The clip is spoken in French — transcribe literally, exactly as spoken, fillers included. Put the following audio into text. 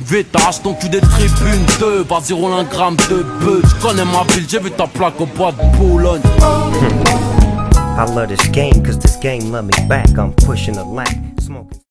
Vétache, ton cul des tribunes deux, vas-y roule un gramme de bœuf. Tu connais ma ville, j'ai vu ta plaque au bois de Boulogne. I love this game, cause this game love me back. I'm pushing the lack, smoking.